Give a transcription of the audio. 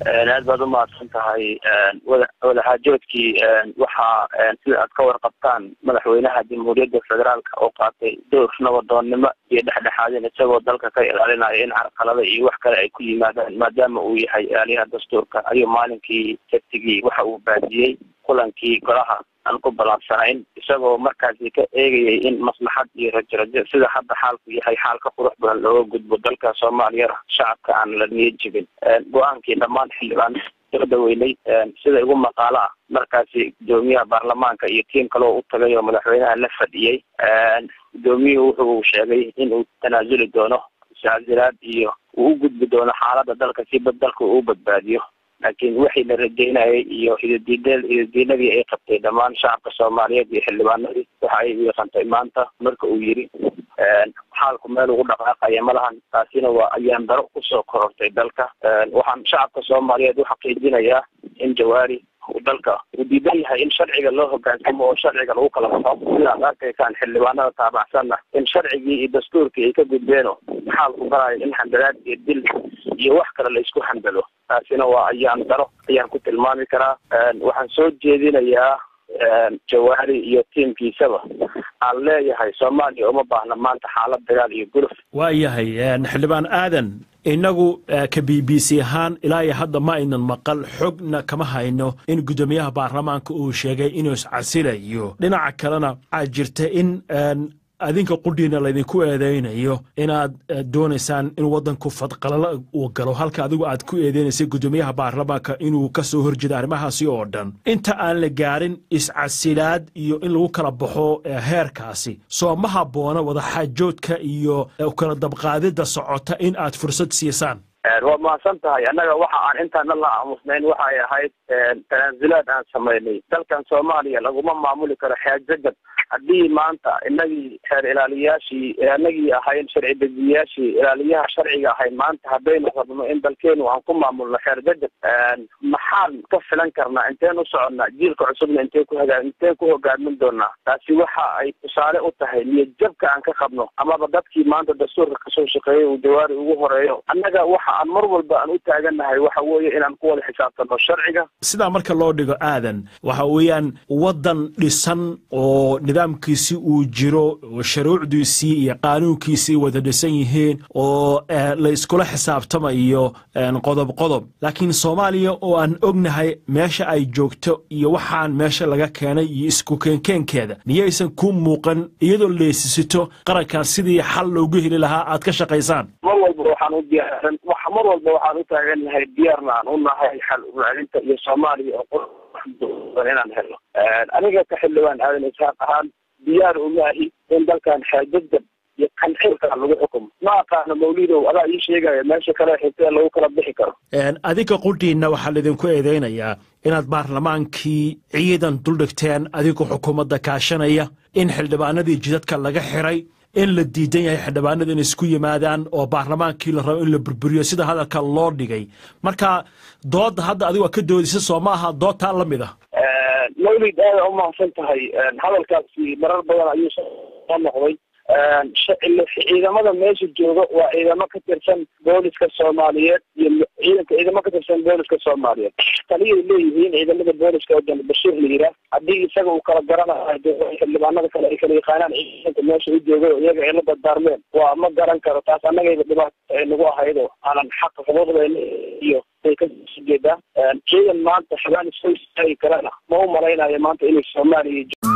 aad baad u mahadsantahay wada xaajoodkii waxaa sida aad ka warqabtaan madaxweynaha jamhuuriyadda federaalka oo qaatay door nabadoonnimo iyo dhexdhexaadin isagoo dalka ka ilaalinaya in carqalada iyo wax kale ay ku yimaadaan maadaama uu yahay ilaaliyaha dastuurka ayuu maalinkii sabtigii waxa uu baadiyey kulankii golaha aan ku balaansanayn isagoo markaasi ka eegayay in maslaxad iyo rajo sida hadda xaalku yahay xaal ka qurux badan looga gudbo dalka Soomaaliya shacabka aan la niyad jebin go'aankii dhammaan xildhibaan soo dhaweynay sida ugu maqaalo ah markaasi gudoomiyaha baarlamaanka iyo tiim kale oo u tagay oo madaxweynaha la fadhiyay gudoomiyuhu wuxuu sheegay in uu tanaasuli doono saacidaad iyo uu u gudbi doono xaaladda dalka si dalka uu badbaadiyo laakiin wixii la rajaynayay iyo idadiinadii ay qabtay dhammaan shacabka Soomaaliyeed iyo xildhibaanadii waxa ay wiiqantay maanta marka uu yiri xaalku meel ugu dhaqaaqaya malahan taasina waa ayaan daro ku soo korortay dalka waxaan shacabka Soomaaliyeed u xaqiijinayaa in Jawaari dalka uu diidan yahay in sharciga loo hoggaansamo oo sharciga lagu kala baxo sidaad arkaysaan xildhibaanada taabacsanna in sharcigii iyo dastuurkii ay ka gudbeeno xaalku barayo in handalaad iyo dil iyo wax kale la isku handalo taasina waa ayaan daro ayaan ku tilmaami karaa waxaan soo jeedinayaa Jawaari iyo tiimkiisaba aan leeyahay Soomaaliya uma baahna maanta xaalad dagaal iyo guluf waayahay xildhibaan aadan inagu ka BBC ahaan ilaa hadda ma aynan maqal xogna kama hayno in gudoomiyaha baarlamaanka uu sheegay inuu iscasilayo dhinaca kalena ay jirta in adinka qudhiina laydinku eedeynayo inaad doonaysaan in wadanku fadqalala uu galo halka adigu aad ku eedeynaysa gudoomiyaha baarlamaanka inuu ka soo horjeedo arrimahaasi oo dhan inta aan la gaarin iscasilaad iyo in lagu kala baxo heerkaasi soo ma habboona wada xaajoodka iyo kala dabqaadida socota in aad fursad siisaan waa mahadsantahay annaga waxa aan intaana la aamusnayn waxay ahayd tanaasulaad aan samaynay dalkan Soomaaliya laguma maamuli karo xaajad haddii maanta inagii xeer ilaaliyaashii inagii ahayn sharci dejiyaashii ilaaliyaha sharciga ahayn maanta haddaynu rabno in dalkeenu aan ku maamulno xeer jadad maxaan ka filan karnaa inteen u soconnaa jiilka cusubna inteen ku hogaamin doonaa taasi waxa ay tusaale u tahay niyad jabka aan ka qabno amaba dadkii maanta dastuurka kasoo shaqeeyay uu Jawaari ugu horeeyo annaga waxa aan mar walba aan u taaganahay waxa weeye inaan ku wada xisaabtano sharciga sida marka loo dhigo aadan waxa weeyaan wadan dhisan oo nidaamkiisi uu jiro oo shuruucdiisii iyo qaanuunkiisii wada dhisan yihiin oo la iskula xisaabtamayo qodob laakiin Soomaaliya oo aan ognahay meesha ay joogto iyo waxaan meesha laga keenay iyo isku keenkeeda miyaysan ku muuqan iyadoo leesisito qarankan sidii xal loogu heli lahaa aad ka shaqaysaan mar walba waxaan u taaganahay diyaarna aan u nahay xal u raadinta iyo Soomaaliya oo inaan helo aniga ka xildhibaan aadan ishaaq ahaan diyaar u yahay in dalkan xaajad iyo qancilka lagu xukumo ma aqaana mawlidow adaa ii sheegaya meesha kale xigtay lagu kala bixi karo adinka qudhiina waxaa laydinku eedeynayaa inaad baarlamaankii ciidan duldhigteen adiga xukuumadda kaashanaya in xildhibaanadii jidadka laga xiray in la diidan yahay xildhibaanada in isku yimaadaan oo baarlamaankii la rabo in la burburiyo sida hadalka loo dhigay marka doodda hadda adigu ka doodaysa soo ma aha doodtaa la mid ah mawlid aad u mahadsan tahay hadalkaasi marar badan ayuu soo noqday ciidamada meesha jooga waa ciidamo ka tirsan booliska Soomaaliyeed iyo ciidamo ka tirsan booliska Soomaaliyeed taliyay leeyihiin ciidamada booliska oo Janab Bashiir Liira haddii isaga uu kala garanayo xildhibaanada kale ay kala yaqaanaan ciidanka meesha u jooga iyaga ay la dardaarmeen waa ma garan karo taas annaga dhibaato ay nagu ahaydo aanan xaq xuquuqdeena iyo ay ka jeedaan ciidan maanta xabaan isku istaagi karana ma u malaynayo maanta inay Soomaaliya